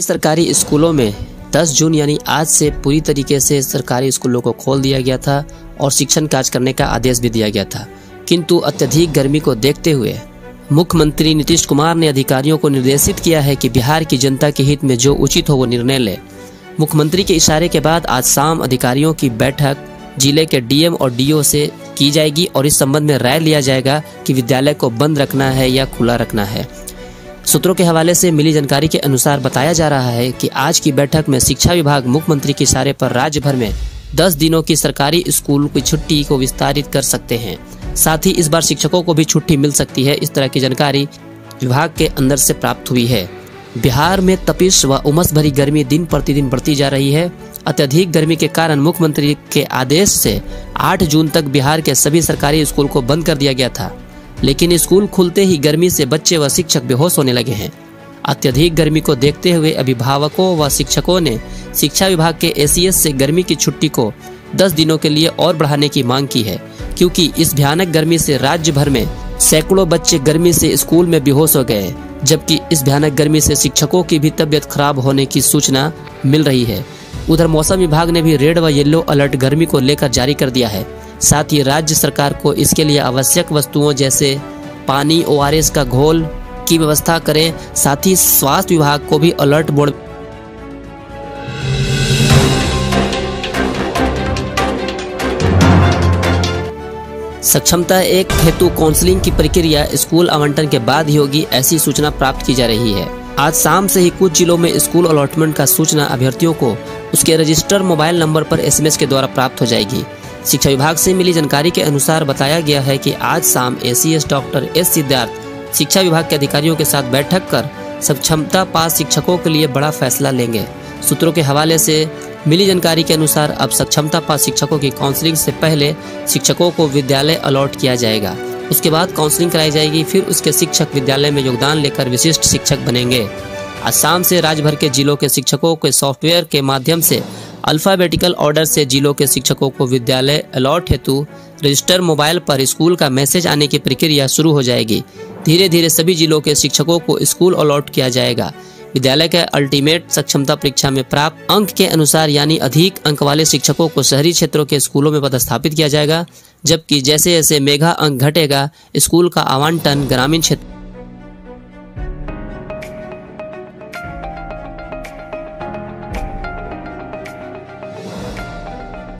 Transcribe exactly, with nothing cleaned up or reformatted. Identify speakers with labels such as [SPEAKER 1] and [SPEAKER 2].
[SPEAKER 1] सरकारी स्कूलों में दस जून यानी आज से पूरी तरीके से सरकारी स्कूलों को खोल दिया गया था और शिक्षण कार्य करने का आदेश भी दिया गया था, किंतु अत्यधिक गर्मी को देखते हुए मुख्यमंत्री नीतीश कुमार ने अधिकारियों को निर्देशित किया है कि बिहार की जनता के हित में जो उचित हो वो निर्णय ले। मुख्यमंत्री के इशारे के बाद आज शाम अधिकारियों की बैठक जिले के डीएम और डीओ से की जाएगी और इस संबंध में राय लिया जाएगा कि विद्यालय को बंद रखना है या खुला रखना है। सूत्रों के हवाले से मिली जानकारी के अनुसार बताया जा रहा है कि आज की बैठक में शिक्षा विभाग मुख्यमंत्री के इशारे पर राज्य भर में दस दिनों की सरकारी स्कूल की छुट्टी को विस्तारित कर सकते हैं। साथ ही इस बार शिक्षकों को भी छुट्टी मिल सकती है। इस तरह की जानकारी विभाग के अंदर से प्राप्त हुई है। बिहार में तपिश व उमस भरी गर्मी दिन प्रतिदिन बढ़ती जा रही है। अत्यधिक गर्मी के कारण मुख्यमंत्री के आदेश से आठ जून तक बिहार के सभी सरकारी स्कूल को बंद कर दिया गया था, लेकिन स्कूल खुलते ही गर्मी से बच्चे व शिक्षक बेहोश होने लगे हैं। अत्यधिक गर्मी को देखते हुए अभिभावकों व शिक्षकों ने शिक्षा विभाग के एसीएस से गर्मी की छुट्टी को दस दिनों के लिए और बढ़ाने की मांग की है, क्योंकि इस भयानक गर्मी से राज्य भर में सैकड़ों बच्चे गर्मी से स्कूल में बेहोश हो गए, जबकि इस भयानक गर्मी से शिक्षकों की भी तबीयत खराब होने की सूचना मिल रही है। उधर मौसम विभाग ने भी रेड व येलो अलर्ट गर्मी को लेकर जारी कर दिया है। साथ ही राज्य सरकार को इसके लिए आवश्यक वस्तुओं जैसे पानी, ओआरएस का घोल की व्यवस्था करें। साथ ही स्वास्थ्य विभाग को भी अलर्ट मोड सक्षमता एक हेतु काउंसलिंग की प्रक्रिया स्कूल आवंटन के बाद ही होगी, ऐसी सूचना प्राप्त की जा रही है। आज शाम से ही कुछ जिलों में स्कूल अलॉटमेंट का सूचना अभ्यर्थियों को उसके रजिस्टर मोबाइल नंबर पर एसएमएस के द्वारा प्राप्त हो जाएगी। शिक्षा विभाग से मिली जानकारी के अनुसार बताया गया है कि आज शाम एसीएस डॉक्टर एस सिद्धार्थ शिक्षा विभाग के अधिकारियों के साथ बैठक कर सक्षमता पास शिक्षकों के लिए बड़ा फैसला लेंगे। सूत्रों के हवाले से मिली जानकारी के अनुसार अब सक्षमता पास शिक्षकों की काउंसलिंग से पहले शिक्षकों को विद्यालय अलॉट किया जाएगा। उसके बाद काउंसलिंग कराई जाएगी, फिर उसके शिक्षक विद्यालय में योगदान लेकर विशिष्ट शिक्षक बनेंगे। आज शाम से राज्य भर के जिलों के शिक्षकों के सॉफ्टवेयर के माध्यम से अल्फाबेटिकल ऑर्डर से जिलों के शिक्षकों को विद्यालय अलॉट हेतु रजिस्टर मोबाइल पर स्कूल का मैसेज आने की प्रक्रिया शुरू हो जाएगी। धीरे धीरे सभी जिलों के शिक्षकों को स्कूल अलॉट किया जाएगा। विद्यालय के अल्टीमेट सक्षमता परीक्षा में प्राप्त अंक के अनुसार यानी अधिक अंक वाले शिक्षकों को शहरी क्षेत्रों के स्कूलों में पदस्थापित किया जाएगा, जबकि जैसे जैसे मेगा अंक घटेगा स्कूल का आवंटन ग्रामीण क्षेत्र